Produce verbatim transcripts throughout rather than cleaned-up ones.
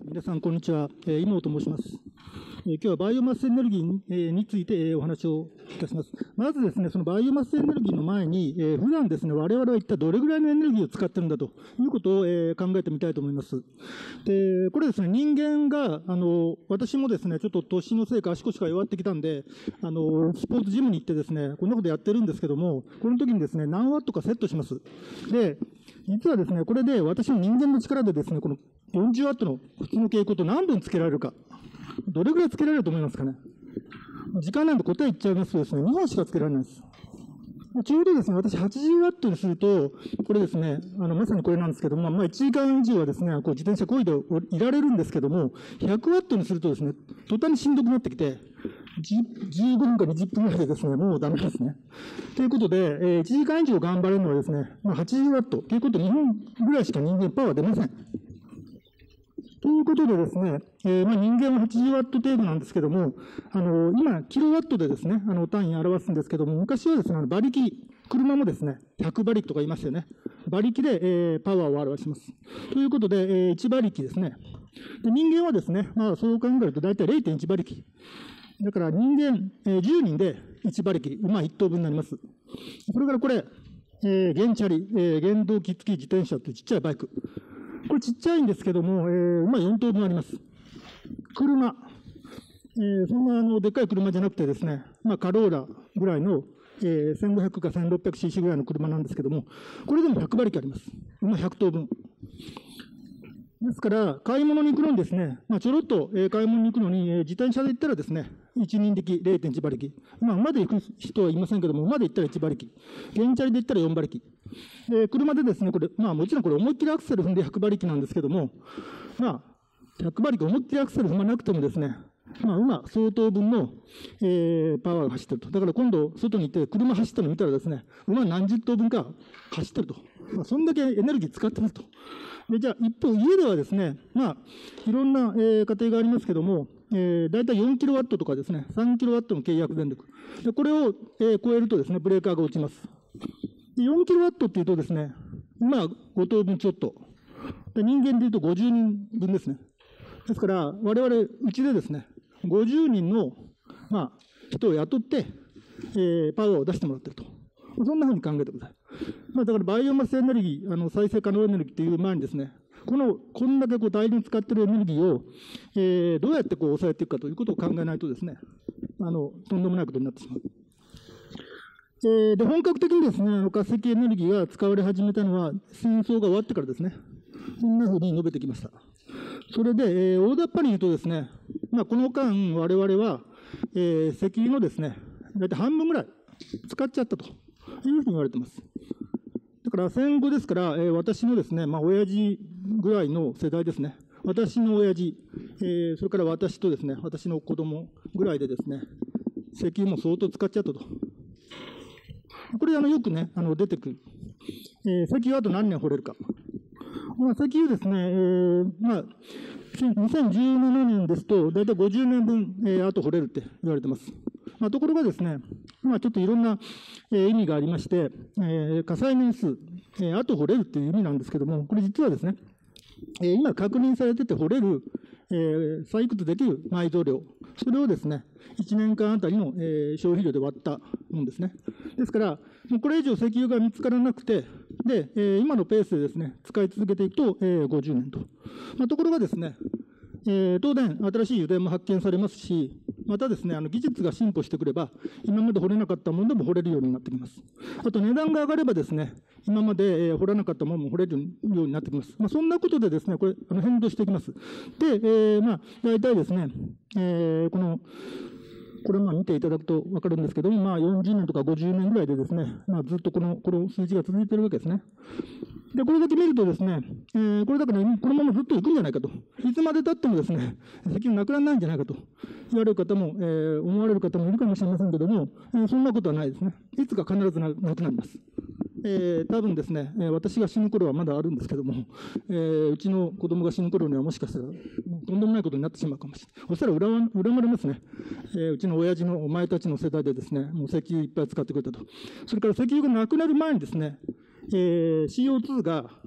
皆さん、こんにちは。えー、井本と申します。えー、今日はバイオマスエネルギーに、えー、について、えー、お話をいたします。まずですね、そのバイオマスエネルギーの前に、えー、普段ですね、我々は一体どれぐらいのエネルギーを使ってるんだということを、えー、考えてみたいと思います。で、これですね、人間が、あの、私もですね、ちょっと年のせいか足腰が弱ってきたんで、あの、スポーツジムに行ってですね、こんなことやってるんですけども、この時にですね、何ワットかセットします。で、実はですね、これで私の人間の力でですね、このよんじゅうワットの普通の蛍光灯何分つけられるか。どれぐらいつけられると思いますかね。時間なんで答え言っちゃいますとですね、にほんしかつけられないです。ちょうどですね、私はちじゅうワットにすると、これですね、あの、まさにこれなんですけども、まあいちじかん以上はですね、こう自転車こいでいられるんですけども、ひゃくワットにするとですね、途端にしんどくなってきて、じゅうごふんかにじゅっぷんぐらいでですね、もうダメですね。ということで、えー、いちじかん以上頑張れるのはですね、まあはちじゅうワット。ということで、にほんぐらいしか人間パワー出ません。ということでですね、えー、まあ人間ははちじゅうワット程度なんですけども、あの、今、キロワットでですね、あの、単位表すんですけども、昔はですね、馬力、車もですね、ひゃく馬力とか言いましたよね。馬力で、えー、パワーを表します。ということで、えー、いち馬力ですね。で、人間はですね、まあそう考えると大体 れいてんいち 馬力。だから人間、えー、じゅうにんでいち馬力、馬いっ頭分になります。それからこれ、えー、原チャリ、えー、原動機付き自転車というちっちゃいバイク。これちっちゃいんですけども、えー、まあよん頭分あります。車。えー、そんなあの、でっかい車じゃなくてですね、まあカローラぐらいの、えー、せんごひゃくか せんろっぴゃくシーシー ぐらいの車なんですけども、これでもひゃく馬力あります。馬ひゃく頭分。ですから、買い物に行くのにですね、まあ、ちょろっと、えー、買い物に行くのに、えー、自転車で行ったらですね、いちにん力 れいてんいち 馬力。まあ、馬で行く人はいませんけども、馬で行ったらいち馬力。原チャリで行ったらよん馬力。えー、車でですね、これ、まあ、もちろんこれ思いっきりアクセル踏んでひゃく馬力なんですけども、まあ、ひゃく馬力思いっきりアクセル踏まなくてもですね、まあ、馬相当分の、えー、パワーが走ってると。だから今度、外に行って車走ったの見たらですね、馬何十頭分か走ってると。まあ、そんだけエネルギー使ってますと。で、じゃあ、一方、家ではですね、まあ、いろんな、えー、家庭がありますけども、えー、だいたいよんキロワットとかですね、さんキロワットの契約電力。で、これを、えー、超えるとですね、ブレーカーが落ちます。で、よんキロワットっていうとですね、まあ、ご頭分ちょっと。で、人間でいうとごじゅうにんぶんですね。ですから、我々、うちでですね、ごじゅうにんの、まあ、人を雇って、えー、パワーを出してもらってると。そんなふうに考えてください。まあ、だからバイオマスエネルギー、あの再生可能エネルギーっていう前にですね、この、こんだけこう大量に使っているエネルギーを、えー、どうやってこう抑えていくかということを考えないとですね、あの、とんでもないことになってしまう。えー、で、本格的にですね、あの化石エネルギーが使われ始めたのは、戦争が終わってからですね。そんなふうに述べてきました。それで、えー、大雑把に言うとですね、まあ、この間、我々は、えー、石油のですね、大体半分ぐらい使っちゃったというふうに言われています。だから戦後ですから、えー、私のですね、まあ、親父ぐらいの世代ですね。私の親父、えー、それから私とですね、私の子供ぐらいでですね、石油も相当使っちゃったと。これ、あの、よくね、あの、出てくる。えー、石油あと何年掘れるか。まあ、石油ですね、えー、まあ、にせんじゅうななねんですと、だいたいごじゅうねんぶん、えー、あと掘れるって言われてます。まあ、ところがですね、まあ、ちょっといろんな、えー、意味がありまして、えー、火災年数、えー、あと掘れるっていう意味なんですけども、これ実はですね、えー、今確認されてて掘れる、えー、採掘できる埋蔵量、それをですね、いちねんかんあたりの、えー、消費量で割ったものですね。ですから、もうこれ以上石油が見つからなくて、で、えー、今のペースでですね、使い続けていくと、えー、ごじゅうねんと。まあ、ところがですね、えー、東電、新しい油田も発見されますし、またですね、あの技術が進歩してくれば、今まで掘れなかったものでも掘れるようになってきます。あと値段が上がればですね、今まで、えー、掘らなかったものも掘れるようになってきます。まあ、そんなことでですね、これ、あの変動してきます。で、えー、まあ、大体ですね、えー、この、これまあ見ていただくと分かるんですけども、まあ、よんじゅうねんとかごじゅうねんぐらいでですね、まあ、ずっとこの、この数字が続いているわけですね。で、これだけ見るとですね、えー、これだから、ね、このままずっと行くんじゃないかと。いつまで経ってもですね、石油なくならないんじゃないかと言われる方も、えー、思われる方もいるかもしれませんけども、えー、そんなことはないですね。いつか必ずなくなります。えー、多分ですね、私が死ぬ頃はまだあるんですけども、えー、うちの子供が死ぬ頃にはもしかしたら、とんでもないことになってしまうかもしれない。そしたら恨ま、恨まれますね。えー、うちの親父のお前たちの世代でですね、もう石油いっぱい使ってくれたと。それから石油がなくなる前にですね、えー、シーオーツー が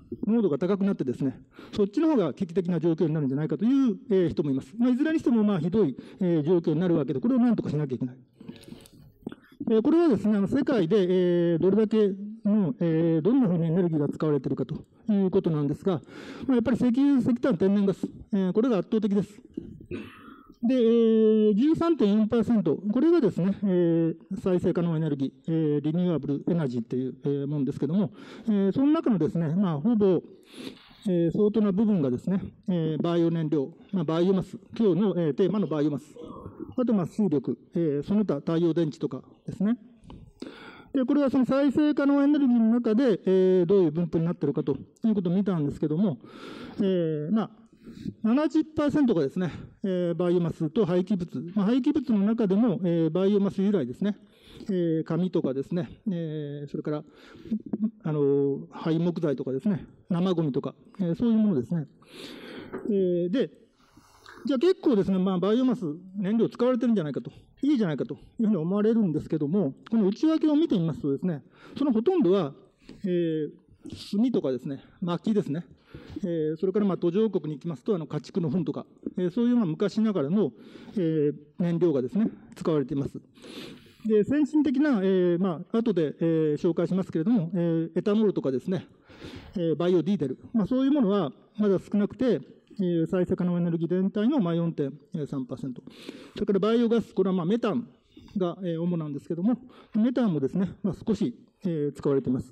濃度が高くなってですね、そっちの方が危機的な状況になるんじゃないかという、えー、人もいます。まあ、いずれにしてもまあひどい、えー、状況になるわけで、これを何とかしなきゃいけない。えー、これはですね、あの世界で、えー、どれだけの、えー、どんなふうにエネルギーが使われているかということなんですが、まあ、やっぱり石油、石炭、天然ガス、えー、これが圧倒的です。で、えー、じゅうさんてんよんパーセント、これがですね、えー、再生可能エネルギー、えー、リニューアブルエナジーという、えー、ものですけども、えー、その中のですね、まあ、ほぼ、えー、相当な部分がですね、えー、バイオ燃料、まあ、バイオマス、今日の、えー、テーマのバイオマス、あとまあ水力、えー、その他太陽電池とかですね。でこれはその再生可能エネルギーの中で、えー、どういう分布になっているかということを見たんですけども、えー、まあななじゅっパーセント がですね、えー、バイオマスと廃棄物、まあ、廃棄物の中でも、えー、バイオマス由来ですね、えー、紙とかですね、えー、それからあの廃木材とかですね、生ゴミとか、えー、そういうものですね。えー、で、じゃあ結構ですね、まあ、バイオマス、燃料使われてるんじゃないかと、いいじゃないかというふうに思われるんですけども、この内訳を見てみますとですね、そのほとんどは、えー、炭とかですね、薪ですね、えー、それからまあ途上国に行きますと、あの家畜の糞とか、えー、そういうまあ昔ながらの、えー、燃料がですね、使われています。で先進的な、えー、まあ後で、えー、紹介しますけれども、えー、エタノールとかですね、えー、バイオディーゼル、まあ、そういうものはまだ少なくて、えー、再生可能エネルギー全体の よんてんさんパーセント、それからバイオガス、これはまあメタンが、えー、主なんですけれども、メタンもですね、まあ、少し、えー、使われています。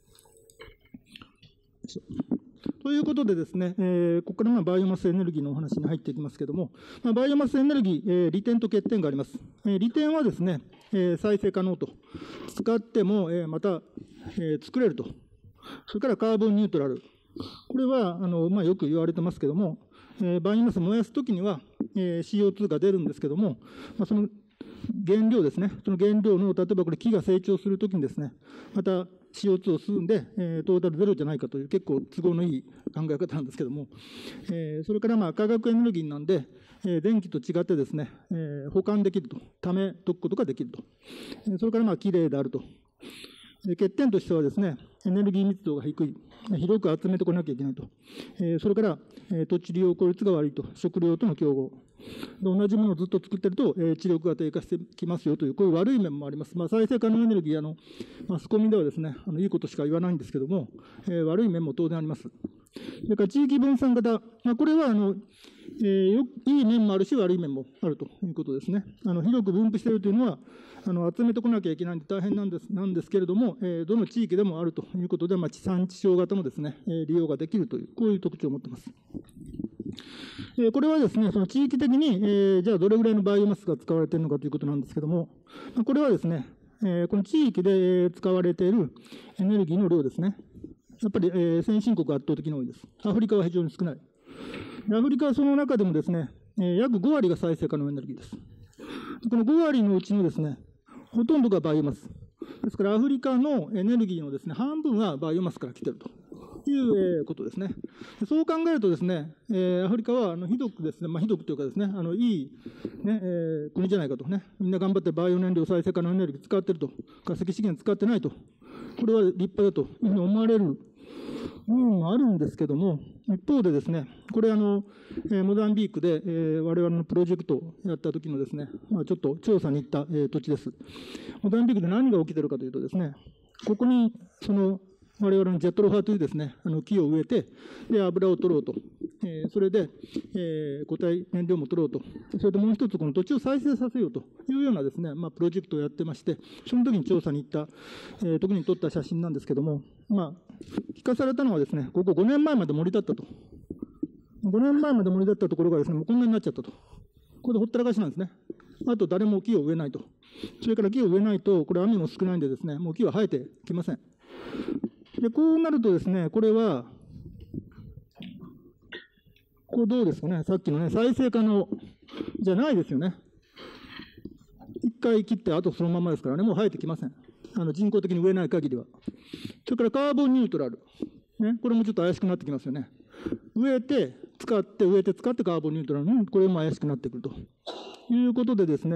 ということでですね、えー、ここからまあバイオマスエネルギーのお話に入っていきますけれども、まあ、バイオマスエネルギー、えー、利点と欠点があります。えー、利点はですね、えー、再生可能と、使っても、えー、また、えー、作れると、それからカーボンニュートラル、これはあの、まあ、よく言われてますけども、えー、バイオマス燃やすときには、えー、シーオーツー が出るんですけども、まあ、その原料ですね、その原料の、例えばこれ木が成長するときにですね、また シーオーツー を吸うんで、えー、トータルゼロじゃないかという結構都合のいい考え方なんですけども、えー、それからまあ化学エネルギーなんで、えー、電気と違ってですね、えー、保管できると、ためとくことができると、えー、それからまあきれいであると。欠点としてはですね、エネルギー密度が低い、広く集めてこなきゃいけないと、えー、それから、えー、土地利用効率が悪いと、食料との競合、同じものをずっと作ってると、えー、知力が低下してきますよという、こういう悪い面もあります。まあ、再生可能エネルギー、あのマスコミではですね、あのいいことしか言わないんですけども、えー、悪い面も当然あります。それから地域分散型、まあ、これはあの、えー、よいい面もあるし、悪い面もあるということですね。あの広く分布しているというのは、あの集めてこなきゃいけないんで大変なんですなんですけれども、えー、どの地域でもあるということで、まあ、地産地消型もですね、えー、利用ができるという、こういう特徴を持っています。えー、これはですね、その地域的に、えー、じゃあどれぐらいのバイオマスが使われているのかということなんですけれども、これはですね、えー、この地域で使われているエネルギーの量ですね。やっぱり、えー、先進国は圧倒的に多いです。アフリカは非常に少ない。アフリカはその中でもですね、えー、約ご割が再生可能エネルギーです。このご割のうちのですね、ほとんどがバイオマス。ですからアフリカのエネルギーのですね、半分はバイオマスから来ているということですね。そう考えるとですね、えー、アフリカはあのひどくですね、まあ、ひどくというかですね、あのいい、ねえー、国じゃないかとね、みんな頑張ってバイオ燃料再生可能エネルギー使っていると、化石資源使ってないと、これは立派だというふうに思われる部分もあるんですけども、一方でですね、これあの、えー、モザンビークで、えー、我々のプロジェクトをやった時のですね、まあ、ちょっと調査に行った、えー、土地です。モザンビークで何が起きているかというとですね、ここにその我々のジェットロファーというですね、あの木を植えて、で油を取ろうと、えー、それで、えー、固体燃料も取ろうと、それでもう一つ、この土地を再生させようというようなですね、まあ、プロジェクトをやってまして、その時に調査に行った、えー、時に撮った写真なんですけども、まあ、聞かされたのはですね、ここごねんまえまで森だったと。ごねんまえまで森だったところがですね、もうこんなになっちゃったと。これでほったらかしなんですね。あと誰も木を植えないと。それから木を植えないと、これ雨も少ないんでですね、もう木は生えてきません。で、こうなるとですね、これは、これどうですかね、さっきのね、再生可能じゃないですよね。一回切って、あとそのままですからね、もう生えてきません。あの人工的に植えない限りは。それからカーボンニュートラル。ね、これもちょっと怪しくなってきますよね。植えて、使って、植えて、使ってカーボンニュートラル。これも怪しくなってくるということでですね、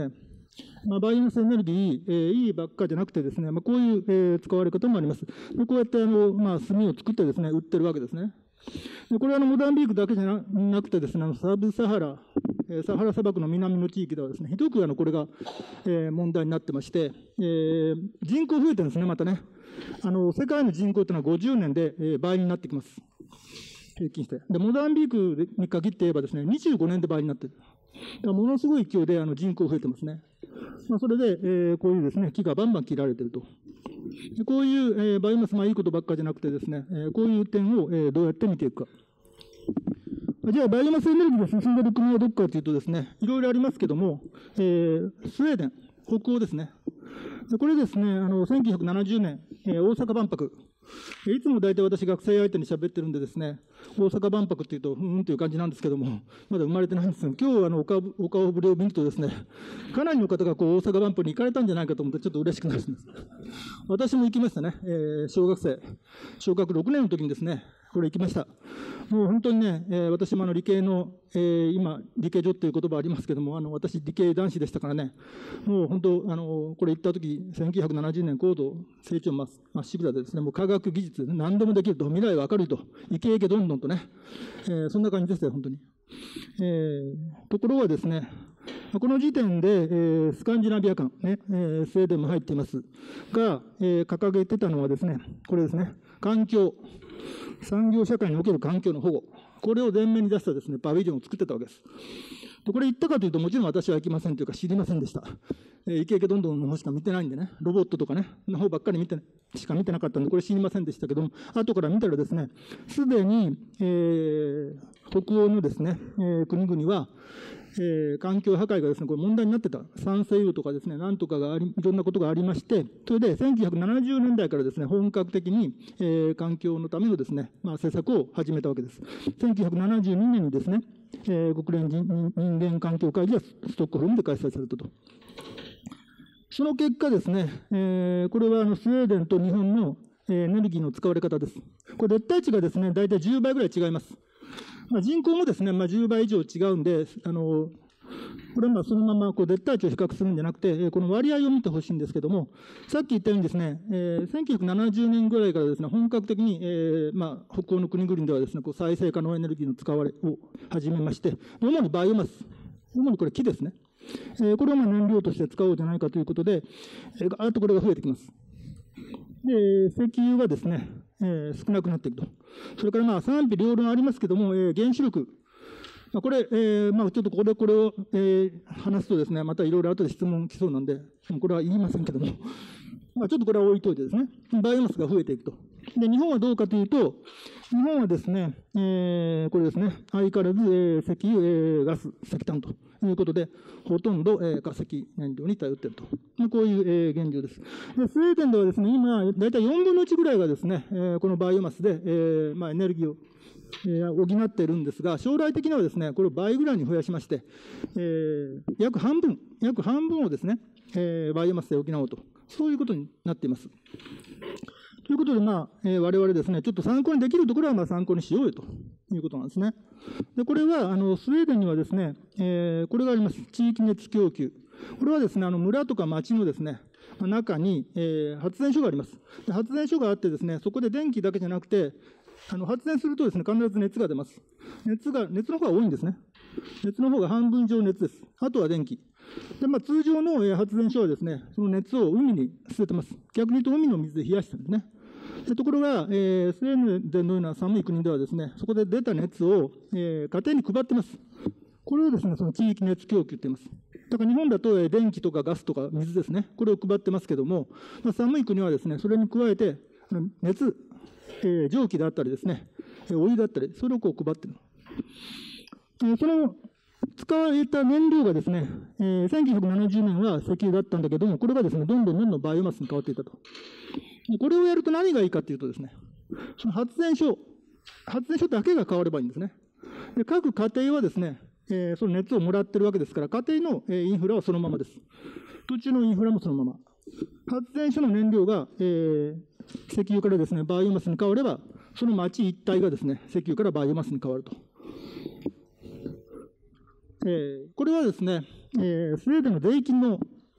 まあ、バイオマスエネルギー、えー、いいばっかじゃなくてですね、まあ、こういう、えー、使われ方もあります。でこうやってあの、まあ、炭を作ってですね、売ってるわけですね。でこれはあのモザンビークだけじゃ な, なくてですね、あのサブサハラ、えー、サハラ砂漠の南の地域ではですね、ひどくあのこれが、えー、問題になってまして、えー、人口増えてるんですね、またね。あの世界の人口というのはごじゅうねんで、えー、倍になってきます。平均して。で、モザンビークに限って言えばですね、にじゅうごねんで倍になっている。だからものすごい勢いであの人口増えてますね。まあ、それで、えー、こういうですね、木がバンバン切られていると。でこういう、えー、バイオマス、まあいいことばっかじゃなくてですね、えー、こういう点を、えー、どうやって見ていくか。じゃあ、バイオマスエネルギーが進んでいる国はどこかというとですね、いろいろありますけども、えー、スウェーデン、北欧ですね。でこれですね、あのせんきゅうひゃくななじゅうねん、えー、大阪万博。いつも大体私、学生相手に喋ってるんでですね、大阪万博っていうと、うんという感じなんですけども、まだ生まれてないんですが、今日あのお顔お顔ぶれを見るとですね、かなりの方がこう大阪万博に行かれたんじゃないかと思って、ちょっと嬉しくなるんです。私も行きましたね、えー、小学生、小学ろくねんの時にですね、これ行きました。もう本当にね、えー、私もあの理系の、えー、今、理系女っていう言葉ありますけども、あの私、理系男子でしたからね、もう本当、あのこれ行った時せんきゅうひゃくななじゅうねん、高度成長まっしぐらでですね、もう科学技術、何でもできると、未来は明るいと、イケイケどんどんとね、えー、そんな感じですよ、本当に。えー、ところがですね、この時点で、えー、スカンジナビア間、ねえー、スウェーデンも入っていますが、えー、掲げてたのはですね、これですね、環境。産業社会における環境の保護、これを前面に出したですね、パビリオンを作ってたわけです。でこれ言ったかというと、もちろん私は行きませんというか、知りませんでした。えー、イケイケどんどんの方しか見てないんでね、ロボットとかね、の方ばっかり見てしか見てなかったんで、これ知りませんでしたけども、後から見たらですね、すでに、えー、北欧のですね、えー、国々は、えー、環境破壊がですね、これ問題になってた。酸性雨とかですね、なんとかがあり、いろんなことがありまして、それでせんきゅうひゃくななじゅうねんだいからですね、本格的に、えー、環境のためのですね、まあ、政策を始めたわけです。せんきゅうひゃくななじゅうにねんにですね、えー、国連人人間環境会議がストックホルムで開催されたと。その結果ですね、えー、これはあのスウェーデンと日本のエネルギーの使われ方です。これ、絶対値がですね、大体じゅうばいぐらい違います。まあ、人口もですね、まあ、じゅうばい以上違うんで、あのこれはまあそのままこう絶対値を比較するんじゃなくて、この割合を見てほしいんですけども、さっき言ったようにですね、えー、せんきゅうひゃくななじゅうねんぐらいからですね、本格的に、えーまあ、北欧の国々ではですね、こう再生可能エネルギーの使われを始めまして、主にバイオマス、主にこれ木ですね、えー、これをまあ燃料として使おうじゃないかということで、えー、ガーッとこれが増えてきます。で、石油がですね、えー、少なくなっていくと。それからまあ賛否両論ありますけども、えー、原子力、まあ、これ、えーまあ、ちょっとこれこれを、えー、話すとですね、またいろいろ後で質問来そうなんで、これは言いませんけども、まあ、ちょっとこれは置いといてですね、バイオマスが増えていくと。で、日本はどうかというと、日本はですね、えー、これですね、相変わらず、えー、石油、えー、ガス、石炭ということで、ほとんど、えー、化石燃料に頼っていると。まあ、こういう、えー、現状です。で、スウェーデンではですね、今、大体よんぶんのいちぐらいがですね、えー、このバイオマスで、えーまあ、エネルギーをえー、補っているんですが、将来的にはですね、これを倍ぐらいに増やしまして、えー、約半分、約半分をですね、えー、バイオマスで補おうと、そういうことになっています。ということで、まあ、えー、我々ですね、ちょっと参考にできるところはまあ参考にしようよということなんですね。で、これは、あの、スウェーデンにはですね、えー、これがあります。地域熱供給。これはですね、あの、村とか町のですね、中に、えー、発電所があります。で、発電所があってですね、そこで電気だけじゃなくて、あの発電するとですね、必ず熱が出ます。熱が、熱の方が多いんですね。熱の方が半分以上熱です。あとは電気。で、まあ、通常の発電所はですね、その熱を海に捨ててます。逆に言うと海の水で冷やしてるんですね。でところが、えー、スウェーデンのような寒い国ではですね、そこで出た熱を、えー、家庭に配ってます。これをですね、その地域熱供給って言います。だから日本だと、えー、電気とかガスとか水ですね、これを配ってますけども、まあ、寒い国はですね、それに加えて、熱、えー、蒸気であったりですね、お湯だったり、それをこう配っている。えー、その使われた燃料がですね、えー、せんきゅうひゃくななじゅうねんは石油だったんだけども、これがですね、どんどんどんどんバイオマスに変わっていたと。これをやると何がいいかというとですね、その発電所、発電所だけが変わればいいんですね。で各家庭はですね、えー、その熱をもらってるわけですから、家庭のインフラはそのままです。土地のインフラもそのまま。発電所の燃料が、えー石油からですね、バイオマスに変われば、その町一帯がですね、石油からバイオマスに変わると。えー、これはですね、えー、スウェーデンの税金の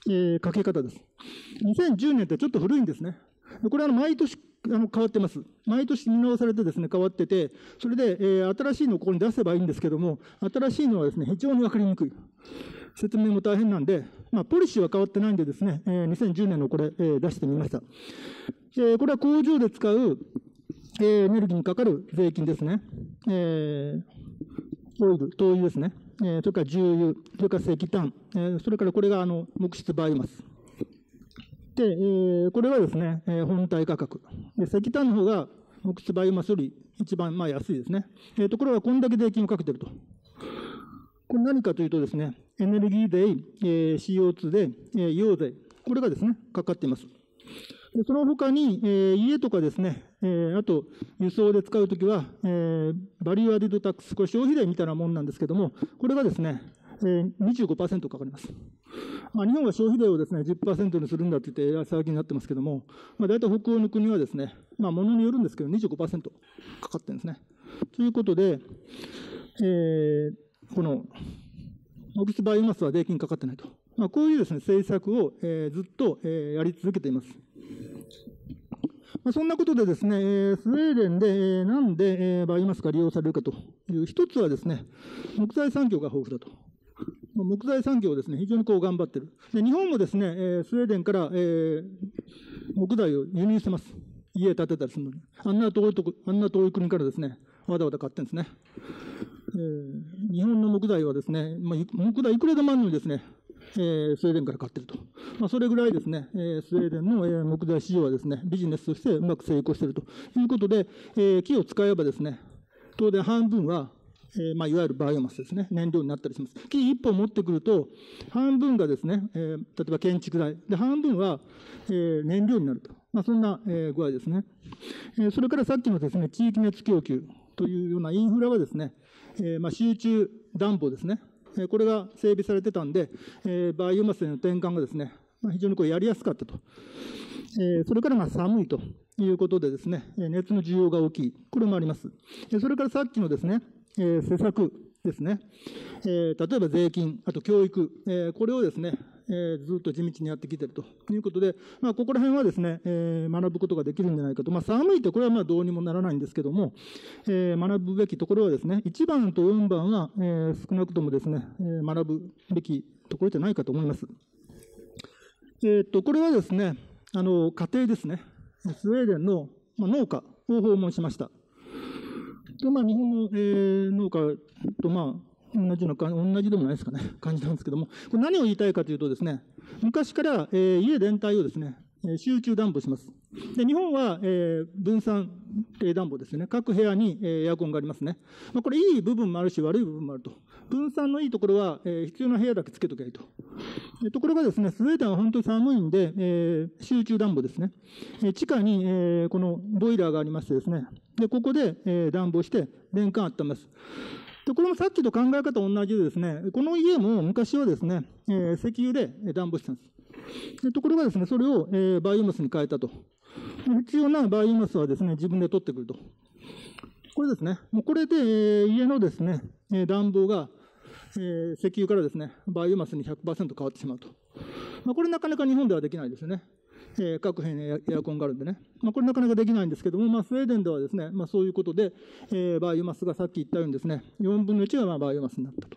えー、かけ方です。にせんじゅうねんってちょっと古いんですね。これは毎年あの変わってます。毎年見直されてですね、変わってて、それで、えー、新しいのをここに出せばいいんですけども、新しいのはですね、非常に分かりにくい。説明も大変なんで、まあ、ポリシーは変わってないんでですね、えー、にせんじゅうねんのこれ、えー、出してみました。えー、これは工場で使う、えー、エネルギーにかかる税金ですね。えー、オイル、灯油ですね。えー、それから重油、それから石炭、えー、それからこれがあの木質バイオマス。で、えー、これはですね、えー、本体価格。で、石炭の方が木質バイオマスより一番まあ安いですね。えー、ところがこんだけ税金をかけてると。これ何かというとですね、エネルギー税、えー、シーオーツー 税、えー、硫黄税、これがですね、かかっています。でその他に、えー、家とかですね、えー、あと輸送で使うときは、えー、バリューアディドタックス、これ消費税みたいなもんなんですけども、これがですね、えー、にじゅうごパーセント かかります。まあ、日本は消費税をですね、じゅっパーセント にするんだって言って騒ぎになってますけども、まあ、大体北欧の国はですね、まあ、ものによるんですけど、にじゅうごパーセント かかってるんですね。ということで、えー、この、木質バイオマスは税金かかってないと。まあ、こういうですね、政策を、えー、ずっと、えー、やり続けています。まあ、そんなことでですね、えー、スウェーデンで、えー、なんで、えー、バイオマスが利用されるかという、一つはですね、木材産業が豊富だと。木材産業をですね、非常にこう頑張ってる。で、日本もですね、えー、スウェーデンから、えー、木材を輸入してます。家建てたりするのに。あんな遠いとこ、あんな遠い国からですね、わざわざ買ってるんですね。えー、日本の木材はですね、まあ、木材いくらでもあるのにですね、えー、スウェーデンから買ってると。まあ、それぐらいですね、えー、スウェーデンの、えー、木材市場はですね、ビジネスとしてうまく成功しているということで、えー、木を使えばですね、当然半分は、えーまあ、いわゆるバイオマスですね、燃料になったりします。木いっぽん持ってくると、半分がですね、えー、例えば建築材、で半分は、えー、燃料になると、まあ、そんな、えー、具合ですね。えー、それからさっきのですね、地域熱供給というようなインフラはですね、えーまあ、集中暖房ですね、えー、これが整備されてたんで、えー、バイオマスへの転換がですね、まあ、非常にこうやりやすかったと。えー、それからまあ寒いということでですね、熱の需要が大きい、これもあります。それからさっきのですね、えー、施策ですね、えー、例えば税金、あと教育、えー、これをですね、えー、ずっと地道にやってきているということで、まあ、ここら辺はですね、えー、学ぶことができるんじゃないかと、まあ、寒いとこれはまあどうにもならないんですけども、えー、学ぶべきところはですね、いちばんとよんばんは、えー、少なくともですね、えー、学ぶべきところじゃないかと思います。えー、とこれはですね、あの家庭ですね、スウェーデンの、まあ、農家を訪問しました。でまあ、日本の、えー、農家と、まあ、同じのか、同じでもないですかね、感じなんですけども、これ何を言いたいかというとですね、昔から、えー、家全体をですね、集中暖房します。で日本は、えー、分散暖房ですね。各部屋に、えー、エアコンがありますね。まあ、これ、いい部分もあるし、悪い部分もあると。分散のいいところは、えー、必要な部屋だけつけときゃいいと。ところがですね、スウェーデンは本当に寒いんで、えー、集中暖房ですね。えー、地下に、えー、このボイラーがありましてですね、でここで、えー、暖房して年間温めます。でこれもさっきと考え方同じでですね、この家も昔はですね、えー、石油で暖房してたんです。でところがですね、それを、えー、バイオマスに変えたと。必要なバイオマスはですね、自分で取ってくると。これですね、もうこれで、えー、家のですね、暖房が、えー、石油からですね、バイオマスに ひゃくパーセント 変わってしまうと。まあ、これなかなか日本ではできないですよね。えー、各部屋にエアコンがあるんでね。まあ、これなかなかできないんですけども、まあ、スウェーデンではですね、まあ、そういうことで、えー、バイオマスがさっき言ったようにですね、よんぶんのいちがまあバイオマスになったと。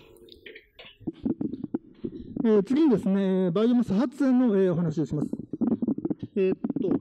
えー、次にですね、バイオマス発電の、えー、お話をします。えー、っと、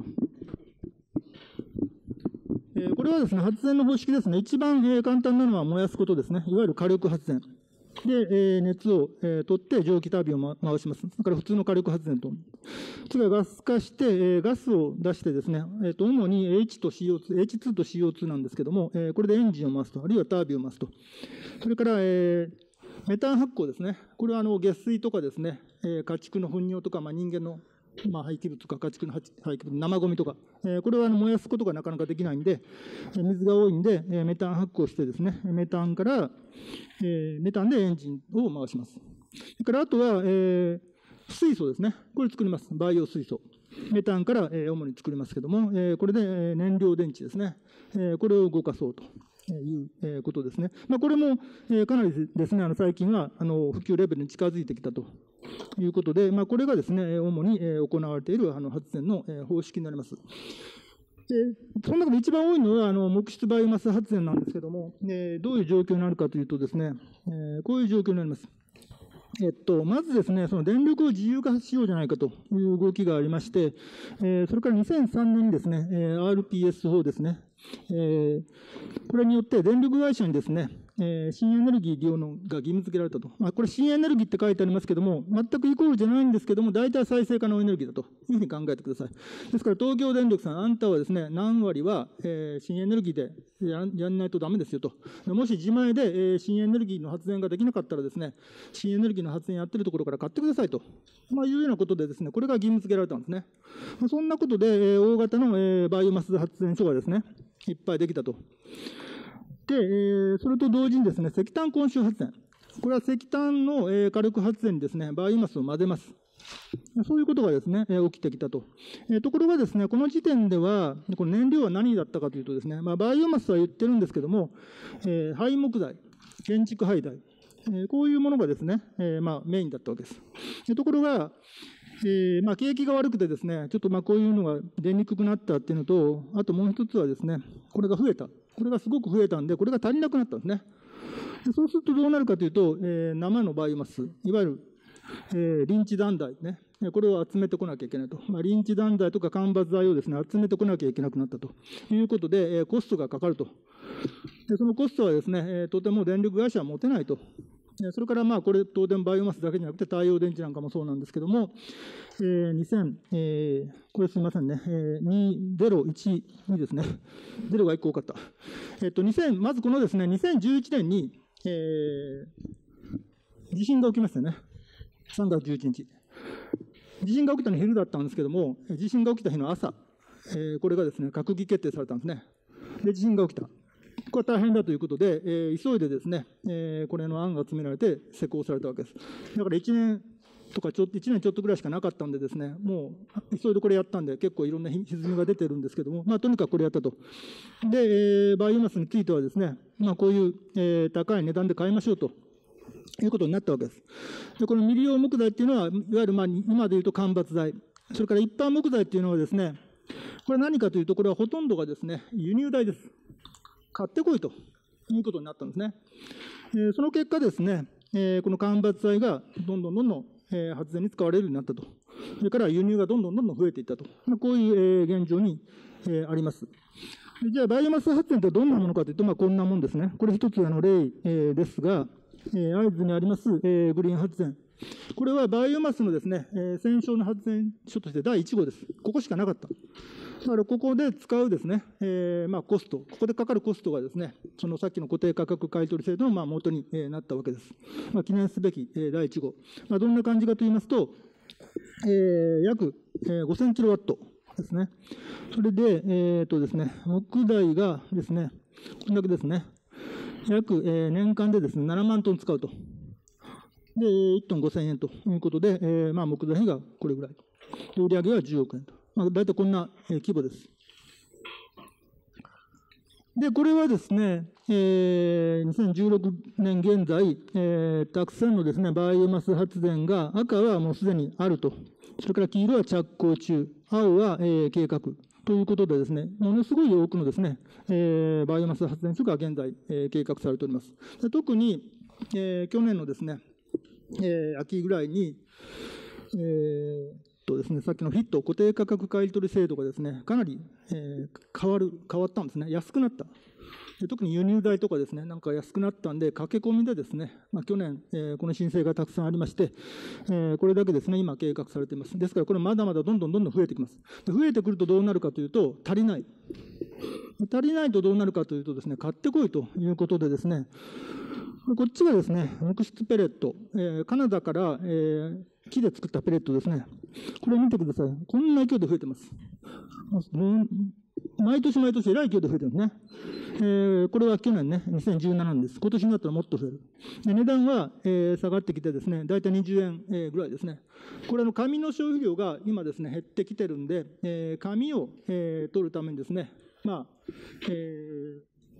えー、これはですね、発電の方式ですね。一番、えー、簡単なのは燃やすことですね。いわゆる火力発電。で、えー、熱を、えー、取って蒸気タービンを回します。だから普通の火力発電と。次はガス化して、えー、ガスを出してですね、えー、と主に H と シーオーツー、エイチツー と シーオーツー なんですけども、えー、これでエンジンを回すと、あるいはタービンを回すと。それから、えー、メタン発酵ですね。これはあの下水とかですね、えー、家畜の糞尿とか、まあ、人間のまあ、廃棄物とか家畜の廃棄物、生ゴミとか、えー、これは燃やすことがなかなかできないんで、水が多いんで、えー、メタン発酵してですね、メタンから、えー、メタンでエンジンを回します。それからあとは、えー、水素ですね。これ作ります。バイオ水素。メタンから、えー、主に作りますけども、えー、これで燃料電池ですね。えー、これを動かそうと。いうことですね。まあ、これもかなりですね、あの最近はあの普及レベルに近づいてきたということで、まあ、これがですね、主に行われているあの発電の方式になります。でその中で一番多いのはあの木質バイオマス発電なんですけども、えー、どういう状況になるかというとですね、えー、こういう状況になります。えっと、まずですね、その電力を自由化しようじゃないかという動きがありまして、えー、それからにせんさんねんにですね、えー、アールピーエスフォー ですね、えー、これによって電力会社にですね、えー、新エネルギー利用のが義務付けられたと。まあ、これ新エネルギーって書いてありますけども、全くイコールじゃないんですけども、大体再生可能エネルギーだというふうに考えてください。ですから東京電力さん、あんたはですね、何割は、えー、新エネルギーでやらないとダメですよと。もし自前で、えー、新エネルギーの発電ができなかったらですね、新エネルギーの発電やってるところから買ってくださいと、まあ、いうようなことでですね、これが義務付けられたんですね。まあ、そんなことで、えー、大型の、えー、バイオマス発電所がですね、いっぱいできたと。で、えー、それと同時にですね、石炭混集発電。これは石炭の、えー、火力発電にですね、バイオマスを混ぜます。そういうことがですね、えー、起きてきたと。えー、ところがですね、この時点では、この燃料は何だったかというとですね、まあ、バイオマスは言ってるんですけども、えー、廃木材、建築廃材、えー、こういうものがですね、えーまあ、メインだったわけです。でところが、えーまあ、景気が悪くてですね、ちょっとまあこういうのが出にくくなったっていうのと、あともう一つはですね、これが増えた。これがすごく増えたんで、これが足りなくなったんですね。でそうするとどうなるかというと、えー、生のバイオマス、いわゆる、えー、リンチ弾材ね、これを集めてこなきゃいけないと。まあ、リンチ弾材とか間伐材をですね、集めてこなきゃいけなくなったということで、えー、コストがかかると。でそのコストはですね、えー、とても電力会社は持てないと。それからまあこれ、東電バイオマスだけじゃなくて、太陽電池なんかもそうなんですけども、えー、にせん、えー、これすみませんね、えー、にせんいちにですね、ゼロがいっこ多かった。えっと、にせん、まずこのですね、にせんじゅういちねんに、えー、地震が起きましたね。さんがつじゅういちにち。地震が起きたの昼だったんですけども、地震が起きた日の朝、えー、これがですね、閣議決定されたんですね。で、地震が起きた。これは大変だということで、えー、急いでですね、えー、これの案が詰められて施行されたわけです。だからいちねんとかちょっと、いちねんちょっとぐらいしかなかったんでですね、もう急いでこれやったんで、結構いろんな歪みが出てるんですけども、まあ、とにかくこれやったと。で、えー、バイオマスについてはですね、まあ、こういう、えー、高い値段で買いましょうということになったわけです。で、この未利用木材っていうのは、いわゆるまあ今でいうと間伐材、それから一般木材っていうのはですね、これ何かというと、これはほとんどがですね、輸入材です。買ってこいということになったんですね。えー、その結果ですね、えー、この間伐材がどんどんどんどん、えー、発電に使われるようになったと。それから輸入がどんどんどんどん増えていったと。まあ、こういう、えー、現状に、えー、あります。じゃあ、バイオマス発電ってどんなものかというと、まあ、こんなもんですね。これ一つあの例、えー、ですが、えー、会津にあります、えー、グリーン発電。これはバイオマスのですね、えー、専用の発電所としてだいいち号です。ここしかなかった。だからここで使うですね、えー、まあコスト、ここでかかるコストがですね、そのさっきの固定価格買取制度のまあ元になったわけです。まあ、記念すべきだいいち号。まあ、どんな感じかといいますと、えー、約ごせんキロワットですね。それで、えーとですね、木材がですね、こんだけですね、約、えー、年間でですね、ななまんトン使うと。で、いちトンごせんえんということで、えー、まあ木材費がこれぐらい。で、売上はじゅうおくえんと。まあ、大体こんな規模です。で、これはですね、えー、にせんじゅうろくねん現在、えー、たくさんのですね、バイオマス発電が、赤はもうすでにあると。それから黄色は着工中、青は、えー、計画。ということでですね、ものすごい多くのですね、えー、バイオマス発電所が現在、えー、計画されております。で特に、えー、去年のですね、えー、秋ぐらいに、えーとですね、さっきのフィット固定価格買取制度がですね、かなり、えー、変わる、変わったんですね。安くなった。で特に輸入代とかですね、なんか安くなったんで、駆け込みでですね、まあ、去年、えー、この申請がたくさんありまして、えー、これだけですね、今計画されています。ですから、これまだまだどんどんどんどん増えてきます。で増えてくるとどうなるかというと、足りない。足りないとどうなるかというとですね、買ってこいということでですね、こっちがですね、木質ペレット、えー、カナダから、えー、木で作ったペレットですね。これ見てください。こんな勢いで増えてます。毎年毎年えらい勢いで増えてるんですね。えー、これは去年ね、にせんじゅうななねんです。今年になったらもっと増える。で値段は、えー、下がってきてですね、だいたいにじゅうえん、えー、ぐらいですね。これの紙の消費量が今ですね、減ってきてるんで、えー、紙を、えー、取るためにですね、まあ、えー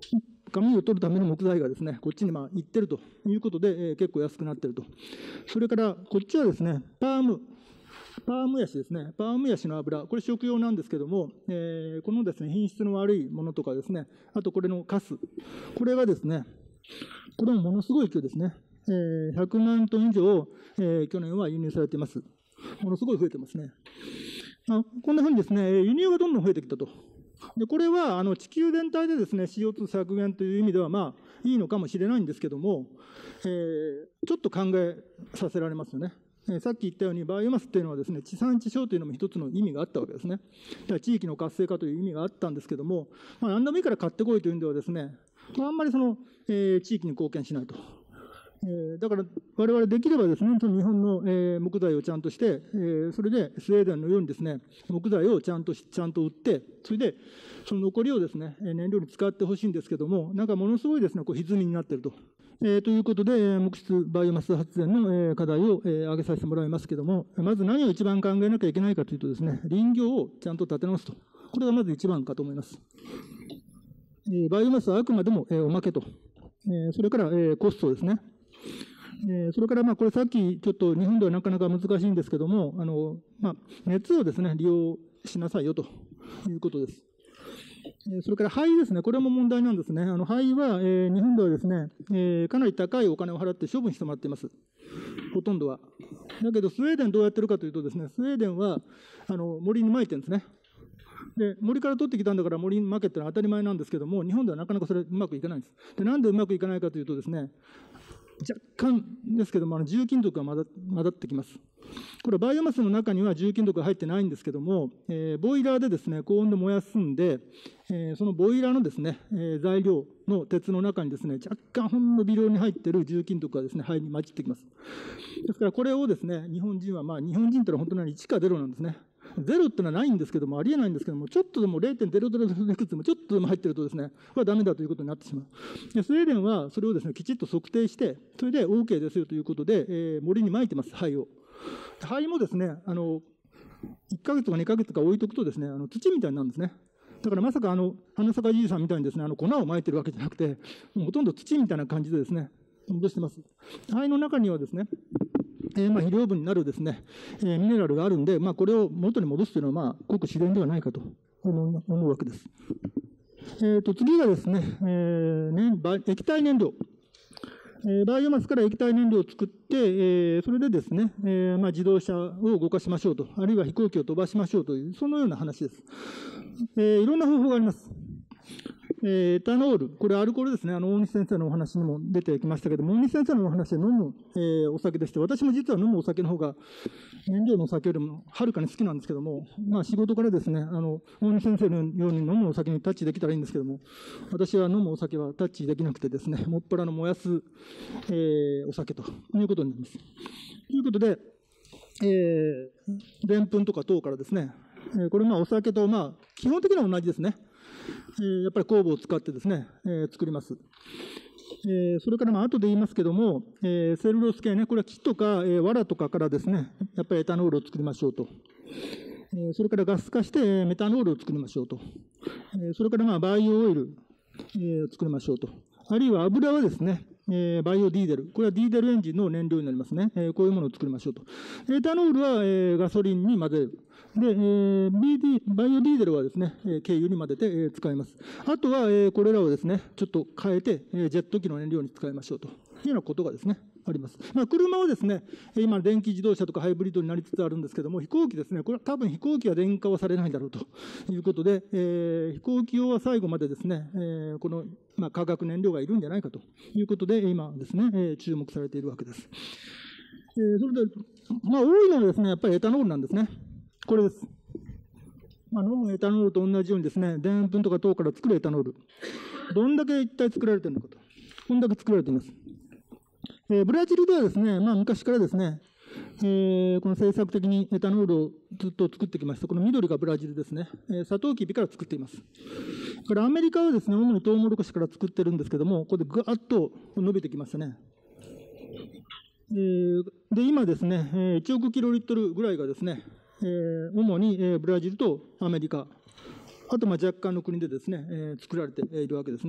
紙を取るための木材がですね、こっちにまあ行ってるということで、えー、結構安くなってると。それから、こっちはですね、パーム、パームヤシですね、パームヤシの油、これ食用なんですけども、えー、このですね、品質の悪いものとかですね、あとこれのカス、これがですね、これもものすごい勢いですね、えー、ひゃくまんトン以上、えー、去年は輸入されています。ものすごい増えてますね。まあ、こんなふうにですね、輸入がどんどん増えてきたと。でこれはあの地球全体でですね シーオーツー 削減という意味ではまあいいのかもしれないんですけども、えー、ちょっと考えさせられますよね。えー、さっき言ったようにバイオマスっていうのはですね地産地消というのも一つの意味があったわけですね。だから地域の活性化という意味があったんですけども、まあ、何でもいいから買ってこいという意味ではですね、まあ、あんまりその、えー、地域に貢献しないと。えー、だから我々できればですね、その日本の、えー、木材をちゃんとして、えー、それでスウェーデンのようにですね、木材をちゃんとちゃんと売って、それでその残りをですね、燃料に使ってほしいんですけども、なんかものすごいですね、こう歪みになっていると。えー、ということで、木質バイオマス発電の、えー、課題を、えー、挙げさせてもらいますけども、まず何を一番考えなきゃいけないかというとですね、林業をちゃんと立て直すと。これがまず一番かと思います。えー、バイオマスはあくまでも、えー、おまけと。えー、それから、えー、コストですね。えー、それからまあこれさっきちょっと日本ではなかなか難しいんですけども、あのまあ、熱をですね利用しなさいよということです。えー、それから灰ですね、これも問題なんですね。あの灰は、えー、日本ではですね、えー、かなり高いお金を払って処分してもらっています。ほとんどは。だけどスウェーデンどうやってるかというとですね、スウェーデンはあの森に撒いてるんですね。で森から取ってきたんだから森に撒けってのは当たり前なんですけども、日本ではなかなかそれうまくいかないんです。でなんでうまくいかないかというとですね、若干ですけども、あの重金属が混ざ混ざってきます。これ、バイオマスの中には重金属が入ってないんですけども、えー、ボイラーでですね、高温で燃やすんで、えー、そのボイラーのですね、えー、材料の鉄の中にですね、若干ほんの微量に入っている重金属がですね、灰に混じってきます。ですから、これをですね、日本人は、まあ、日本人というのは本当にいちかゼロなんですね。ゼロっていうのはないんですけども、ありえないんですけども、ちょっとでも ゼロてんゼロゼロゼロ いくつでもちょっとでも入ってるとですね、これはダメだということになってしまう。でスウェーデンはそれをですね、きちっと測定して、それで OK ですよということで、えー、森に撒いてます、灰を。灰もですね、あの、いっかげつとかにかげつとか置いとくとですね、あの土みたいになるんですね。だからまさかあの、花坂じいさんみたいにですね、あの粉を撒いてるわけじゃなくて、もうほとんど土みたいな感じでですね、戻してます。灰の中にはですね、えー、まあ肥料分になるですね、えー、ミネラルがあるんで、まあ、これを元に戻すというのは、まあ、ごく自然ではないかと思うわけです。えー、と次がですね、えー、ね液体燃料。えー、バイオマスから液体燃料を作って、えー、それでですね、えーまあ、自動車を動かしましょうと、あるいは飛行機を飛ばしましょうという、そのような話です。えー、いろんな方法があります。えー、エタノール、これアルコールですね、あの大西先生のお話にも出てきましたけども、大西先生のお話で飲む、えー、お酒でして、私も実は飲むお酒の方が、燃料のお酒よりもはるかに好きなんですけども、まあ、仕事からですね、あの大西先生のように飲むお酒にタッチできたらいいんですけども、私は飲むお酒はタッチできなくてですね、もっぱらの燃やす、えー、お酒ということになります。ということで、えー、でんぷんとか糖からですね、これまあお酒とまあ基本的には同じですね。やっぱり酵母を使ってですね、えー、作ります。えー、それからまあ後で言いますけども、えー、セルロース系ね、これは木とか、えー、藁とかからですね、やっぱりエタノールを作りましょうと。えー、それからガス化してメタノールを作りましょうと。えー、それからまあバイオオイル、えー、作りましょうと。あるいは油はですね、えー、バイオディーゼル、これはディーゼルエンジンの燃料になりますね。えー、こういうものを作りましょうと。エタノールは、えー、ガソリンに混ぜる。で、えー、ビーディー、バイオディーゼルはですね、えー、軽油に混ぜて、えー、使います。あとは、えー、これらをですね、ちょっと変えて、えー、ジェット機の燃料に使いましょうというようなことがですね、あります。まあ、車はですね、今、電気自動車とかハイブリッドになりつつあるんですけども、飛行機ですね、これは多分飛行機は電化はされないだろうということで、えー、飛行機用は最後までですね、えー、この、まあ、化学燃料がいるんじゃないかということで、今ですね、えー、注目されているわけです。えー、それで、まあ、多いのはですね、やっぱりエタノールなんですね。これです。まあ、飲むエタノールと同じようにですね、でんぷんとか糖から作るエタノール。どんだけ一体作られているのかと。こんだけ作られています。えー、ブラジルではですね、まあ、昔からですね、えー、この政策的にエタノールをずっと作ってきました。この緑がブラジルですね。えー、サトウキビから作っています。これアメリカはですね、主にトウモロコシから作ってるんですけども、ここでぐわっと伸びてきましたね。えー、で、今ですね、えー、いちおくキロリットルぐらいがですね、えー、主に、えー、ブラジルとアメリカ、あとまあ若干の国でですね、えー、作られているわけですね。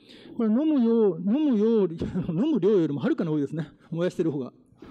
これ飲むよう、飲むより、飲む量よりもはるかに多いですね。燃やしてる方が。